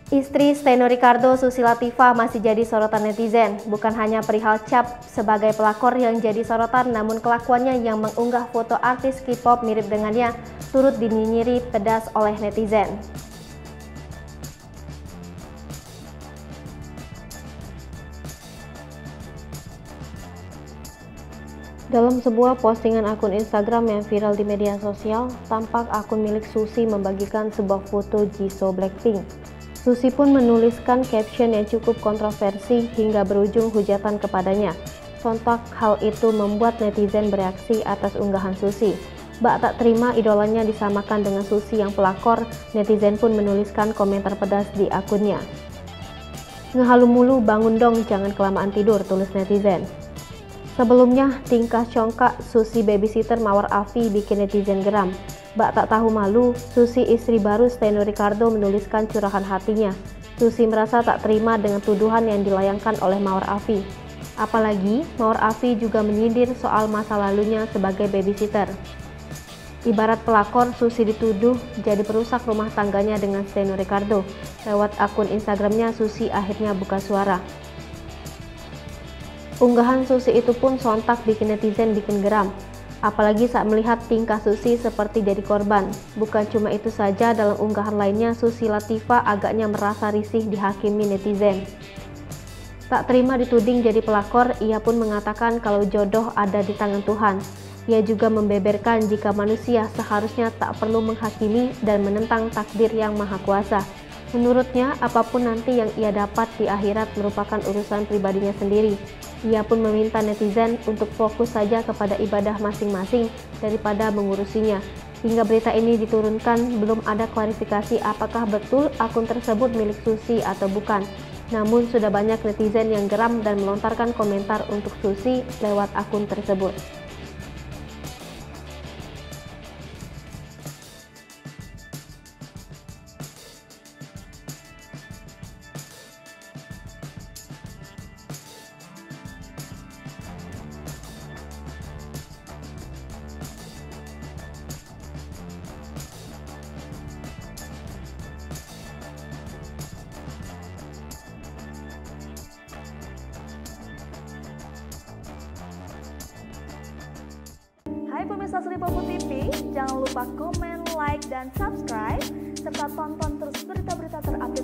Istri Steno Ricardo, Susi Latifah, masih jadi sorotan netizen. Bukan hanya perihal cap sebagai pelakor yang jadi sorotan, namun kelakuannya yang mengunggah foto artis K-pop mirip dengannya turut dinyinyiri pedas oleh netizen. Dalam sebuah postingan akun Instagram yang viral di media sosial, tampak akun milik Susi membagikan sebuah foto Jisoo Blackpink. Susi pun menuliskan caption yang cukup kontroversi hingga berujung hujatan kepadanya. Sontak hal itu membuat netizen bereaksi atas unggahan Susi. Bak tak terima idolanya disamakan dengan Susi yang pelakor, netizen pun menuliskan komentar pedas di akunnya. "Ngehalu mulu, bangun dong, jangan kelamaan tidur," tulis netizen. Sebelumnya, tingkah congkak Susi babysitter Mawar Afi bikin netizen geram. Bak tak tahu malu, Susi istri baru Steno Ricardo menuliskan curahan hatinya. Susi merasa tak terima dengan tuduhan yang dilayangkan oleh Mawar Afi. Apalagi, Mawar Afi juga menyindir soal masa lalunya sebagai babysitter. Ibarat pelakor, Susi dituduh jadi perusak rumah tangganya dengan Steno Ricardo. Lewat akun Instagramnya, Susi akhirnya buka suara. Unggahan Susi itu pun sontak bikin netizen geram. Apalagi saat melihat tingkah Susi seperti jadi korban. Bukan cuma itu saja, dalam unggahan lainnya Susi Latifah agaknya merasa risih dihakimi netizen. Tak terima dituding jadi pelakor, ia pun mengatakan kalau jodoh ada di tangan Tuhan. Ia juga membeberkan jika manusia seharusnya tak perlu menghakimi dan menentang takdir yang maha kuasa. Menurutnya, apapun nanti yang ia dapat di akhirat merupakan urusan pribadinya sendiri. Ia pun meminta netizen untuk fokus saja kepada ibadah masing-masing daripada mengurusinya. Hingga berita ini diturunkan, belum ada klarifikasi apakah betul akun tersebut milik Susi atau bukan. Namun sudah banyak netizen yang geram dan melontarkan komentar untuk Susi lewat akun tersebut. Hai pemirsa Sri Popo TV, jangan lupa komen, like, dan subscribe, serta tonton terus berita-berita terupdate